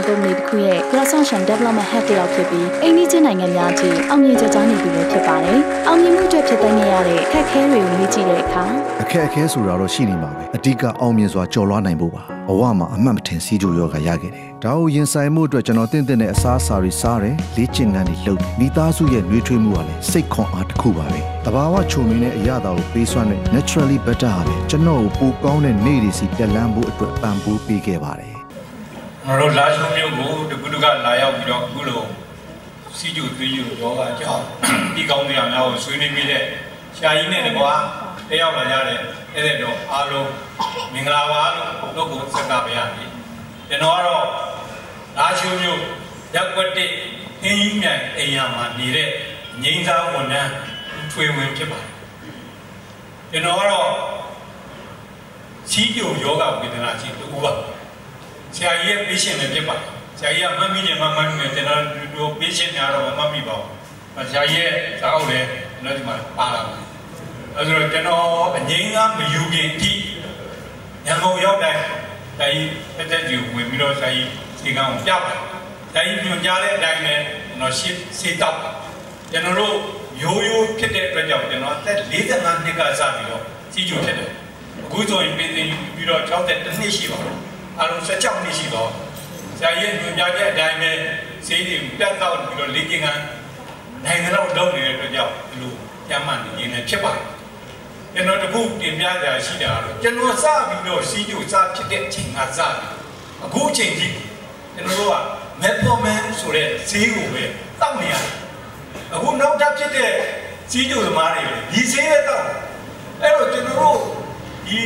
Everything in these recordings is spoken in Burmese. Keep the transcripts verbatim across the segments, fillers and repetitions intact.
ကုမ္ပဏီတစ်ခုရဲ့ Cross-Function Development Head တယောက်ဖြစ်ပြီးအိန္ဒိယနိုင်ငံများအထိအောင်မြင်ကြကြနေပြီလို့ဖြစ်ပါတယ်။အောင်မြင်မှုအတွက်ဖြစ်တဲ့နေရတဲ့အခက်အခဲတွေကိုမြင်ကြည့်တဲ့အခါအခက်အခဲဆိုတာတော့ရှိနေမှာပဲအဓိကအောင်မြင်စွာကြော်လွှားနိုင်ဖို့ပါဘဝမှာအမှတ်မထင်စီးကြိုရောဂါရခဲ့တယ်ဒါကိုရင်ဆိုင်မှုအတွက်ကျွန်တော်တင့်တင့်နဲ့အစားအစာတွေစားတယ်လေ့ကျင့်ခန်းတွေလုပ်တယ်မိသားစုရဲ့နှွေးထွေးမှုကလည်းစိတ်ခွန်အားတစ်ခုပါပဲတဘာဝချုံမင်းနဲ့အရာတော်ကိုပေးစွမ်းတဲ့ naturally better ဟာလည်းကျွန်တော်ကိုပိုကောင်းတဲ့နေ့တွေစီတက်လှမ်းဖို့အတွက်ပံ့ပိုးပေးခဲ့ပါတယ်ကျွန်တော်တို့လာချုံမျိုးကိုတကူတကလာရောက်ပြီးတော့အခုလိုစီကျူသွေးယူယောဂကြောင့်ဒီကောင်းတဲ့အားကိုဆွေးနွေးပြီးတဲ့ဆရာကြီးနဲ့တကွာတယောက်လာရတဲ့အဲ့ဒါတော့အားလုံးမင်္ဂလာပါလို့တို့ကိုစကားပြရစီကျွန်တော်ကတော့လာချုံမျိုးရက်ွက်တဲ့အင်းကြီးမြိုင်အိမ်ရမှာနေတဲ့ငိမ့်စားဝန်ထမ်းထွေဝင်ဖြစ်ပါတယ်ကျွန်တော်ကတော့စီကျူယောဂဝေဒနာရှိတူပါဆရာကြီးရဲ့ patient လည်းဖြစ်ပါတယ်ဆရာကြီးကမမီးနေမမမီးနေကျွန်တော်တို့ patient များတော့မမီးပါဘူးဆရာကြီးရဲ့ဇာတ်လည်းကျွန်တော်ဒီမှာပါလာတယ်အဲဆိုတော့ကျွန်တော်အငိမ့်ကမယူခင်ဒီရန်ကုန်ရောက်တိုင်းဆရာကြီးတက်တက်ကြီးဝင်ပြီးတော့ဆရာကြီးဒီကောင်ပြပါတယ်ဆရာကြီးညွှန်ကြားတဲ့အတိုင်းနဲ့ကျွန်တော်ရှင်းစေတော့ကျွန်တော်တို့ရိုးရိုးဖြစ်တဲ့အတွက်ကြောင့်ကျွန်တော်အသက်၄၅နှစ်ကစပြီးတော့စီကျူဖြစ်တယ်အခုဆိုရင်ပြည်ပြီးတော့၆၁နှစ်ရှိပါတော့အားလုံး၁၆နှစ်ရှိတော့ဆရာကြီးညွှန်ကြားတဲ့အတိုင်းပဲဈေးတွေပြတ်တော့ပြီးတော့လေ့ကျင့်ခန်းနိုင်ငံတော်လုပ်နေတဲ့အတွက်ကြောင့်ဒီလိုကျမ်းမာနေရင်းနဲ့ဖြစ်ပါတယ်ကျွန်တော်တခုတင်ပြကြရှိတာတော့ကျွန်တော်စပြီးတော့စီးကျူစဖြစ်တဲ့အချိန်ကစအခုအချိန်ကြီးကျွန်တော်တို့က metformin ဆိုတဲ့ဈေးကိုပဲတောက်နေရတယ်အခုနောက်ထပ်ဖြစ်တဲ့စီးကျူသမားတွေဒီဈေးပဲတောက်အဲ့တော့ကျွန်တော်တို့ဒီ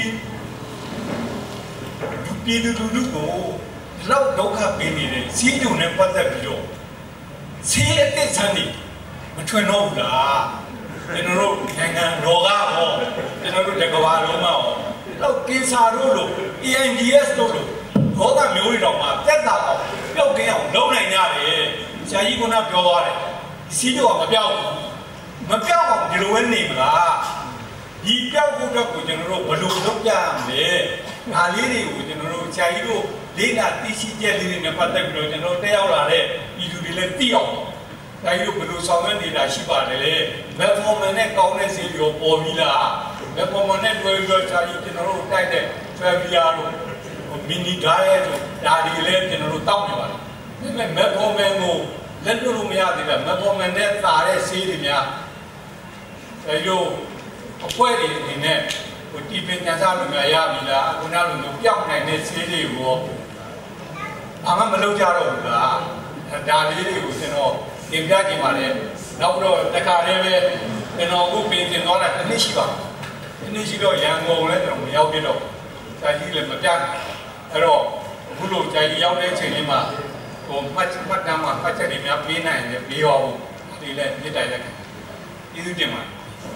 ပြည်သူလူထုကိုလောက်ဒုက္ခပေးနေတဲ့စီးကျုံနဲ့ပတ်သက်ပြီးတော့စီးအစ်စ်ဆန်းနေမထွင်တော့ဘူးလားကျွန်တော်တို့နိုင်ငံတော်ကဟောကျွန်တော်တို့တကဘာလုံးမဟောလောက်ကင်ဆာတို့လို့ A I D S တို့လို့ဘောကမျိုးတွေတော့မှတက်တာအောင်ပျောက်ကင်းအောင်လုပ်နိုင်ကြတယ်ဆရာကြီးကပြောသွားတယ်စီးကျုံကမပြောက်ဘူးမပြောက်အောင်ဒီလိုပဲနေမလားဒီပြောက်ဖို့အတွက်ကိုကျွန်တော်တို့ဘယ်လိုလုပ်ကြရမလဲဒါလေးတွေကိုကျွန်တော်တို့ဆရာကြီးတို့လေးလာသိရှိချက်လေးတွေနဲ့ပတ်သက်ပြီးတော့ကျွန်တော်တက်ရောက်လာတဲ့ဤသူတွေလည်းသိအောင်ဆရာကြီးတို့ဘယ်လိုဆောင်ရွက်နေတာရှိပါတယ်လေ metformin နဲ့ကောင်းတဲ့ဆေးရောပေါ်ပြီးလား metformin နဲ့တွဲပြီးတော့ဆရာကြီးကျွန်တော်တို့တိုက်တဲ့ Travia တို့ mini diet တို့ဒါတွေလည်းကျွန်တော်တို့တောက်နေပါတယ်ဒါပေမဲ့ metformin ကိုလက်လွတ်လို့မရသေးဘူး metformin နဲ့သာတဲ့ဆေးတွေများဆရာကြီးတို့အပွဲတွေအနေနဲ့ဟိုတီပင်ညာစားလို့များရပြီလားခုနလိုမျိုးပျောက်နိုင်တဲ့ဆေးတွေကိုဘာမှမလုပ်ကြတော့ဘူးလားဒါလေးတွေကိုကျွန်တော်တင်ပြကြည့်ပါလေနောက်တော့တခါတည်းပဲကျွန်တော်အခုပြင်တင်သွားတာတစ်နှစ်ရှိပါတစ်နှစ်ရှိတော့ရန်ကုန်လည်းကျွန်တော်မရောက်ပြတော့ဇာကြီးလည်းမပြတ်အဲ့တော့အခုလိုဇာကြီးရောက်တဲ့အချိန်လေးမှာဟိုမှတ်မှတ်တမ်းမှာဖတ်ချက်တွေများပေးနိုင်တယ်ပေးရောဘူးဒီလည်းမြစ်တိုင်လည်းကျေးဇူးတင်ပါတယ်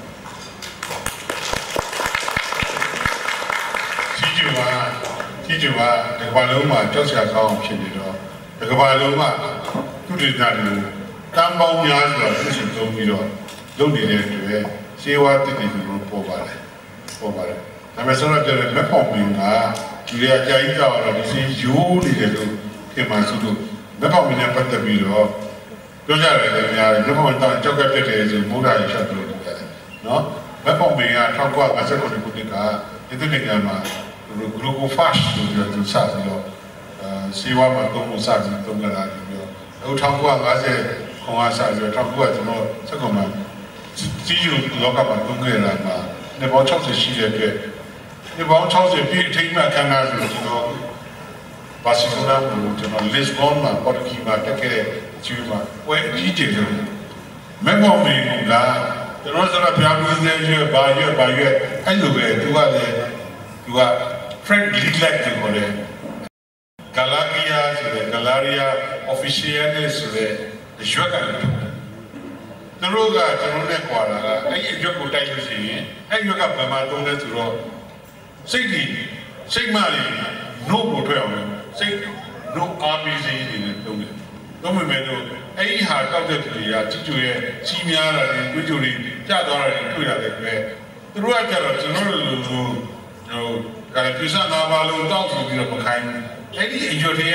စီကျူကစီကျူကဒီကဘာလုံးမှာကြောက်စရာကောင်းဖြစ်နေတော့ဒီကဘာလုံးမှာသူတည်တာတွေတန်ပေါင်းများစွာသူရှင်သုံးပြီးတော့လုပ်နေတဲ့အတွက်ရှေးဝါးတည်တည်လို့ပေါ်ပါတယ်ပေါ်ပါတယ်ဒါပေမဲ့ဆိုတော့ပြောတယ်လက်ပေါ်မင်းကဒီရအကြိုက်ကြောက်တော့ဒီစီရိုးနေတယ်လို့ခင်မှဆိုလို့လက်ပေါ်မင်းနဲ့ပတ်သက်ပြီးတော့ပြောကြတယ်လည်းများတယ်လက်ပေါ်တော့ကြောက်ကပြတ်တယ်ဆိုမိုးဓာတ်ဖြတ်လို့ရတယ်နော်လက်ပေါ်မင်းက၁၉၅၉ခုနှစ်ကဒီနိုင်ငံမှာGlucophage လို့ပြောသူစပြီးတော့အဲစီဝါမှာသုံးဖို့စပြီးသုံးကြတာပြီးတော့အခု၁၉၅၀ခုကစပြီးတော့၁၉ကျွန်တော်စက္ကမစီယူလောကမှာသုံးခဲ့တာမှာနေပေါင်း၆၀ရှိတဲ့အတွက်နေပေါင်း၆၀ပြည့်အထိမ်းအမှတ်ခမ်းနားဆိုကျွန်တော်ဘာစီကနာကိုကျွန်တော် Lisbon မှာပေါ်တူဂီမှာတက်ခဲ့တဲ့ကျူးမှာဝဲအကြီးကျယ်ဆုံးမက်မော်မင်းကကျွန်တော်ဆိုတော့ပြောင်းလို့နေရပါရပါရအဲ့လိုပဲသူကလည်းသူကFrank Liglak ကိုခေါ်တယ် Galaria ဆိုတဲ့ Galaria Officinalis ဆိုတဲ့ရွက်ကလည်းသူတို့ကကျွန်တော်နဲ့ကြွာလာတာအဲ့ဒီရွက်ကိုတိုက်လို့ရှိရင်အဲ့ရွက်ကဘယ်မှာတုံးလဲဆိုတော့စိတ်ကြီးစိတ်မလေးနှုတ်ကိုထွက်အောင်စိတ်နှုတ်အားမီးစင်းနေတယ်တုံးတယ်တော့မမယ်တော့အဲ့ဒီဟာတောက်တဲ့သူတွေကကြည့်ကြရဲ့စီးများတာတွေတွေးကြတွေကြသွားတာတွေတွေ့ရတယ်ပဲသူတို့ကကြတော့ကျွန်တော်တို့လိုဟိုကလည်းပြဿနာဘာလို့တောက်ဆိုပြီးတော့မခိုင်းဘူးအဲ့ဒီအညိုတွေက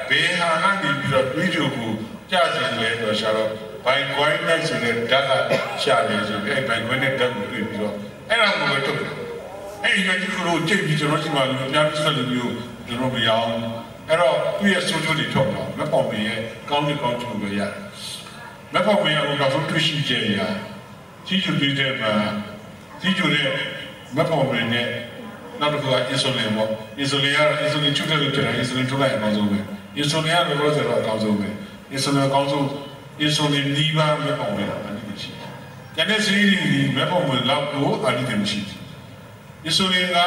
ဘေးဟာကနေပြီးတော့တွေးကြကိုကြာစီလဲတော့ရှာတော့ဘိုင်ကွိုင်းနဲ့ဆိုတဲ့ဓာတ်ကရှာတယ်ဆိုပြီးအဲဘိုင်ကွိုင်းနဲ့ဓာတ်ကိုတွေ့ပြီးတော့အဲ့ဒါကိုပဲထုတ်တယ်အဲ့ဒီကဒီလိုကြိတ်ပြီးကျွန်တော်ဒီမှာလူများပြစ်လို့မျိုးကျွန်တော်မရအောင်အဲ့တော့သူ့ရဲ့ဆိုးကျိုးတွေထုတ်တော့မပေါ့မင်းရဲ့ကောင်းတဲ့ကောင်းကျိုးပဲရတယ်မပေါ့မင်းကတော့တော့တွေ့ရှိကြရကြီးကျူပြီးတဲ့မှာကြီးကျူတဲ့မပေါ့မင်းနဲ့နောက်တစ်ခုကအင်ဆူလင်ပေါ့အင်ဆူလင်ကအင်ဆူလင်ချုပ်တယ်လို့ပြောတာအင်ဆူလင်ထုတ်လိုက်အကောင်းဆုံးပဲအင်ဆူလင်ကတော့လို့ဆိုတော့အကောင်းဆုံးပဲအင်ဆူလင်အကောင်းဆုံးအင်ဆူလင်ဒီပါမပေါ့မင်းအနည်းရှိတယ်ကျန်တဲ့စီးရီးဒီမပေါ့မင်းလောက်ကိုအနည်းမရှိဘူးအင်ဆူလင်က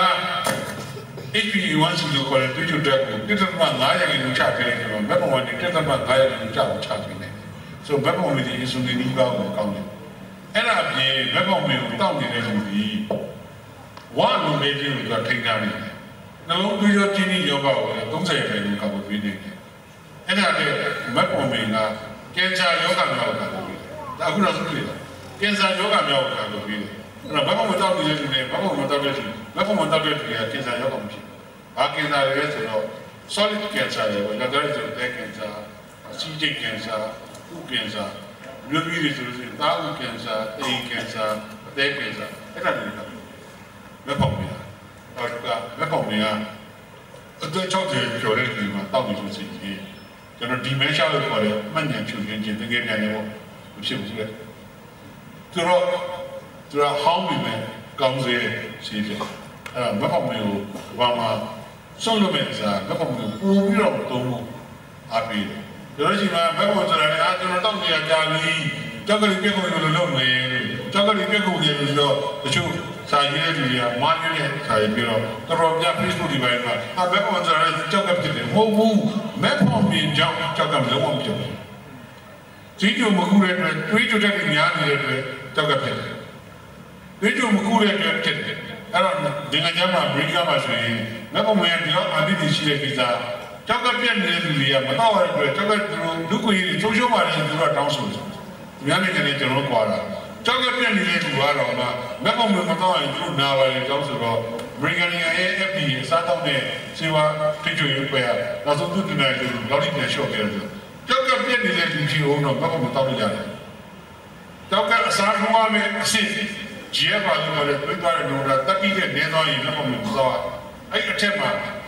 H P A one Cလို့ခေါ်တဲ့တွေးကြတဲ့ကိုတစ်သက်မှ၅ရာခိုင်နှုန်းချပေးတယ်ဆိုတော့မက်ပေါ်ဝင်တစ်သက်မှ၅ရာခိုင်နှုန်းချအောင်ချပေးတယ်ဆိုတော့မက်ပေါ်ဝင်ဒီအင်ဆူလင်ဒီပါကိုကောင်းတယ်အဲ့ဒါပြင်မက်ပေါ်ဝင်ကိုတောက်နေတဲ့လူကြီးဝါလူလေးကြီးကိုထိန်းထားနေတယ်နှလုံးသွေးကြောကျဉ်းကြီးယောဂကိုလည်း၃၀ရာခိုင်နှုန်းကောက်ပေးနေတယ်အဲ့ဒါနဲ့မက်ပေါ်ဝင်ကကင်ဆာယောဂမျိုးကိုကောက်ပေးတယ်ဒါအခုတော့သိတယ်ကင်ဆာယောဂမျိုးကိုကောက်ပေးတယ်အဲ့တော့ဘာမှမတောက်နေတဲ့လူတွေဘာမှမတောက်တဲ့လူဘာမှမတောက်တဲ့လူတွေကကင်ဆာယောဂမရှိဘူး။ဘာကင်ဆာလဲဆိုတော့ solid cancer တွေပေါ့။ဒါကြတဲ့ဆိုတဲ့ကင်ဆာ၊စီးကျိတ်ကင်ဆာ၊ဥကင်ဆာမျိုးပြီးတွေဆိုလို့ရှိရင်သားဥကင်ဆာ၊အိမ်ကင်ဆာ၊အသေးကင်ဆာအဲ့ဒါတွေကလက်ပေါင်တွေ။အဲ့ဒါလက်ပေါင်တွေကအသက်၆၀ကျော်တဲ့လူမှာတောက်နေလို့ရှိရင်ကျွန်တော် dementia လို့ခေါ်တဲ့မှတ်ဉာဏ်ဖြူခြင်းခြင်းတကယ်ပြန်နေပေါ့မဖြစ်ဘူးလေ။ဆိုတော့သူကဟောင်းနေတယ်ကောင်းစေရှိတယ်အဲ့ဒါမဟုတ်မျိုးဘာမှဆုံးလို့မဲ့စားမဟုတ်မျိုးပူပြီးတော့တုံးလို့အားပေးတယ်ဒါလို့ရှိမှမဟုတ်ဆိုတာလည်းအာကျွန်တော်တောက်နေရကြပြီကြောက်ကလေးပြက်ကုန်လို့လုပ်နေကြောက်ကလေးပြက်ကုန်နေလို့တော့တချို့စာရေးတဲ့လူတွေကမားနေတဲ့စာရေးပြီးတော့တော်တော်ပြ Facebook ဒီပိုင်းမှာအာမဟုတ်ဆိုတာလည်းကြောက်ကဖြစ်တယ်မဟုတ်ဘူးမဟုတ်မြင်ကြောက်ကြောက်ကလုံးဝမဖြစ်ဘူးကြီးကျုံမကူတဲ့အတွက်တွေးကြတဲ့များနေတဲ့အတွက်ကြောက်ကဖြစ်တယ်ဒီလိုမကူတဲ့အတွက်ဖြစ်တယ်အဲ့တော့ဒီကကြမှာဘရိကမှာဆိုရင်မဟုတ်မရဒီတော့အတိတ်ရှိတဲ့ကိစ္စကြောက်ကပြက်နေတဲ့လူတွေကမတော့ရတဲ့အတွက်ကြောက်ကသူတို့လူကိုကြီးချုံချုံပါတယ်သူတို့တောင်းဆိုတယ်။များနေတယ်ကျွန်တော်ကွာတာကြောက်ကပြက်နေတဲ့လူကတော့မှမဟုတ်မမတော့ရင်သူတို့နာပါတယ်တောင်းဆိုတော့ဘရိကန်ရဲ့ F D A စားတော့တဲ့စေဝါထိချွေရွယ်နောက်ဆုံးသူတင်တယ်လူလောက်တိပြန်လျှော့ခဲ့တယ်ကြောက်ကပြက်နေတဲ့လူကြီးအောင်တော့မဟုတ်မတော့ရရတယ်။ကြောက်ကအစားထိုးရမယ်အစစ်ဂျီအပါလို့လည်းတွေ့သွားတဲ့လူကတက်ပြီးတဲ့နေတော့ရင်လည်းမဟုတ်သွားအဲ့အထက်မှာ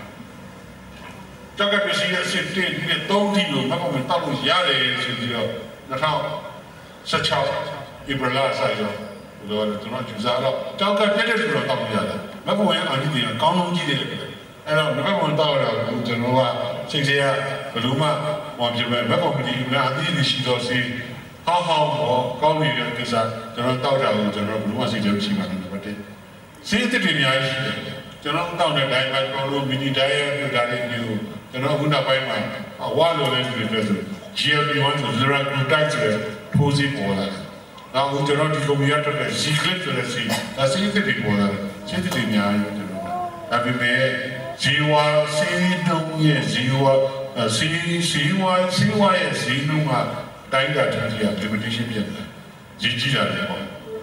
ကြောက်ကပစ္စည်းအစစ်တင်ပြီးသုံးတီလို့မဟုတ်ဘူးတောက်လို့ရတယ်ဆိုပြီးတော့၂၀၁၆ဧပြီလဆိုင်တော့ဘယ်လိုလဲကျွန်တော်ကျူစားတော့ကြောက်ကပြည့်တဲ့လူတော့တောက်လို့ရတယ်မဟုတ်ဘူးအန်တီကကောင်းလုံးကြီးတယ်အဲ့တော့မဟုတ်ဘူးတောက်ရတော့ကျွန်တော်ကစိတ်ထဲကဘယ်လိုမှမဖြစ်ပဲမဟုတ်ဘူးဒီကအတိအကျရှိတော့စီဟောင်းဟောင်းတော့ကောင်းနေတဲ့ကိစ္စကျွန်တော်တောက်တာကိုကျွန်တော်ဘယ်လိုမှစိတ်ထဲမရှိပါဘူးဘာတဲ့စိတ်တွေအများကြီးရှိတယ်ကျွန်တော်တောက်တဲ့တိုင်းမှာကျွန်တော်မီနီတိုင်းရဲ့ပြတာလေးမျိုးကျွန်တော်ခုနောက်ပိုင်းမှာဝါလိုတဲ့လူတွေဆို G L P one ဆို liraglutide ဆိုတဲ့ထိုးစီပေါ်လာတယ်။နောက်ကျွန်တော်ဒီကွန်ပျူတာတက်တဲ့ Zclip ဆိုတဲ့စီဒါစိတ်တွေပေါ်လာတယ်စိတ်တွေအများကြီးကျွန်တော်ဒါပေမဲ့ဇီဝစီတုံးရဲ့ဇီဝစီစီဝစီဝရဲ့ဇီနုံကတိုင်းတာတန်းကြီးက limitation ဖြစ်တယ်။ကြီးကြီးတာလည်းပေါ့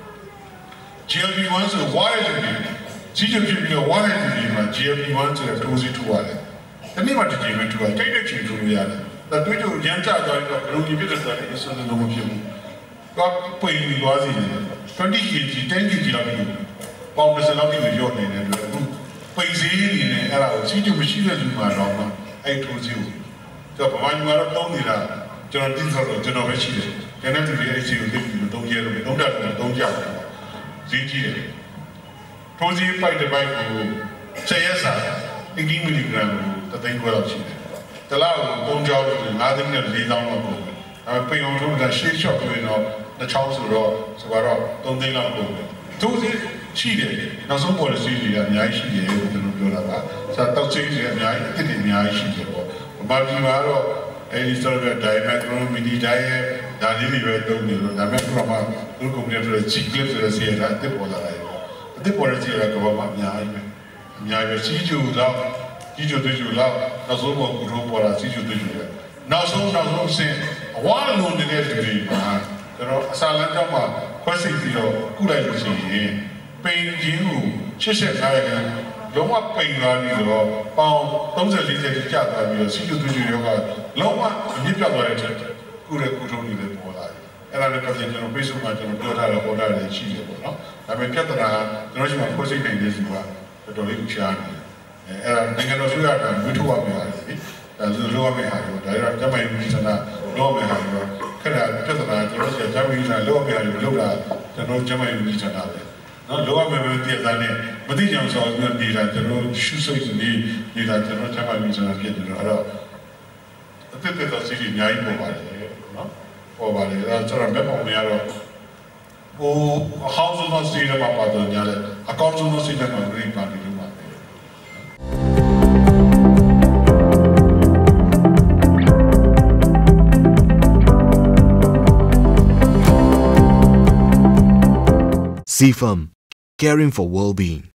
G L P one ဆိုဝါရတဲ့ကြီးကြီးဖြစ်ပြီးတော့ဝါရတဲ့ဒီမှာ G L P one ဆိုတဲ့ထိုးစီထိုးရတယ်။ဒီနေ့မှဒီချိန်မှာထိုးရကြိုက်တဲ့ချိန်ထိုးရတယ်။ဒါတွေ့ကြရမ်းကြသွားတော့ဘယ်လိုဖြစ်တဲ့ဆိုတဲ့အစလုံးလုံးမဖြစ်ဘူး။တော့ပိန်ပြီးသွားစီတယ်twenty kilograms ten kilograms လောက်ပြီးပေါင်တစ်စလောက်ပြီးရော့နေတဲ့အတွက်အခုပိန်စည်းနေနဲ့အဲ့ဒါကိုကြီးကြီးမရှိတဲ့လူမှတော့မှအဲ့ထိုးစီကိုတော့ဘာမှမလုပ်တော့နေတာကျွန်တော်တိကျတော့ကျွန်တော်ပဲရှိတယ်။ကျန်တဲ့သူတွေအဲ့ဒီကိုသိပြီးတော့သုံးရလို့သုံးတတ်တယ်သုံးကြတယ်။ဈေးကြီးတယ်။ထိုးစီပိုက်တဲ့ပိုက်ကိုဆယ်ရက်စာeighty milligrams ကိုတသိန်းခွဲလောက်ရှိတယ်။တလားကိုသုံးကြောင်းကို၅သိန်းနဲ့၄သောင်းလောက်ကုန်တယ်။အဲပိန်အောင်ထုတ်တာရှေ့လျှော့ပြီးတော့တစ်ချောင်းဆိုတော့ဆိုတော့သုံးသိန်းလောက်ကုန်တယ်။ထိုးစီရှိတယ်။နောက်ဆုံးပေါ်တဲ့စီးတွေကအများကြီးရှိတယ်လို့ကျွန်တော်ပြောတာပါ။ဆိုတော့တောက်စီးတွေအများကြီးအစ်တွေအများကြီးရှိတယ်ပေါ့။ဘာဖြစ်မှာတော့အဲဒီဆိုတော့ဒိုင်မက်ခရိုမီဒီဒိုင်ရဲ့ဒါလေးတွေပဲတုံးနေလို့ဒါပေမဲ့ပြမသူ့ကွန်ပျူတာရဲ့ Zclip ဆိုတဲ့စီးရတာအစ်ပေါ်လာတယ်ပေါ့။အစ်ပေါ်တဲ့စီးရကဘာမှအများကြီးပဲ။အများကြီးပဲစီးကျူတော့ကြီးကျူတွေကျူတော့နောက်ဆုံးပေါ်ကူတော့ပေါ်လာစီးကျူတွေကျူတယ်နောက်ဆုံးနောက်ဆုံးစင်အဝါလုံးနေတဲ့လူတွေမှာကျွန်တော်အစာလမ်းကြောင်းမှာခွဲစိတ်ပြီးတော့ကုလိုက်လို့ရှိရင်ပိန်ခြင်းကိုeighty-fiveရာခိုင်နှုန်းလုံးဝပိန်သွားပြီးတော့ပေါင်thirty fortyကျသွားပြီးတော့စီးကျူတွေကျူရောကလုံးဝအမြင့်ပြတ်သွားတဲ့ချက်ကုတဲ့ကုထုံးတွေလည်းပေါ်လာတယ်အဲ့ဒါလည်းပတ်သက်ကျွန်တော်ပြေဆုံးမှကျွန်တော်ပြောထားတဲ့ပေါ်တာလည်းရှိတယ်ပေါ့နော်ဒါပေမဲ့ပြဿနာကျွန်တော်ရှိမှဖွဲ့စည်းနိုင်တဲ့စီကတော်တော်လေးရှားနေတယ်အဲ့ဒါနိုင်ငံတော်ဆိုရတာမွေးထုတ်ရမယ်ဟာလေဒါဆိုလိုရမယ်ဟာတော့ဒါရောကျမကြီးပြည်စနာလိုရမယ်ဟာတော့ခက်တာပြဿနာကျွန်တော်ဆရာကျမကြီးစနာလိုရမယ်ဟာလို့လောက်တာကျွန်တော်ကျမကြီးပြည်စနာပဲနော်လိုရမယ်ပဲတည်တဲ့နဲ့မသိကြအောင်ဆိုတော့နေတာကျွန်တော်ရှုစိတ်နေနေတာကျွန်တော်ကျမကြီးစနာဖြစ်တယ်အဲ့တော့အသက်သက်သာစီအများကြီးပေါ်ပါတယ်နော်ပေါ်ပါတယ်အဲ့တော့ကျွန်တော်ဘက်ပေါ်မရတော့ဟိုအဟောင်းဆုံးစီးရမှာပါတယ်ညာလေအကောင်းဆုံးစီးတယ်မှာဂရိပါနေလို့ပါ C F A M, caring for well-being.